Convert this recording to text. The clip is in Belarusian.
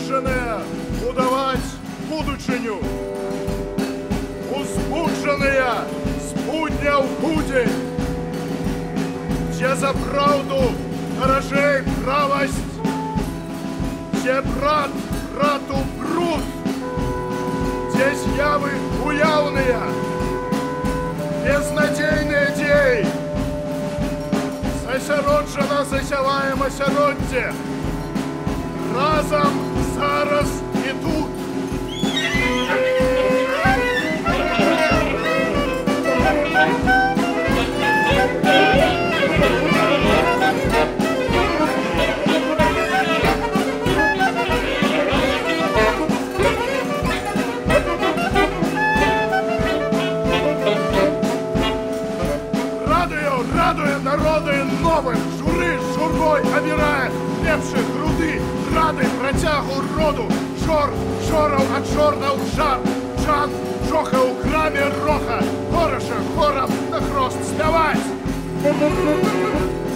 народжаныя будаваць будучыню. Узбуджаныя з будня ў будзень, дзе за праўду даражэй правасць, дзе брат брату бруд, дзе з'явы уяўныя, безнадзейныя дзеі. Засяроджана засяваем асяроддзе. Разам, зараз і тут. Радуе народы новых, журы з журой абірае лепшых груды, рады працягу роду, жораў ад жорнаў жар, жан жоха ў краме роха, хораша хорам на хрост спяваць.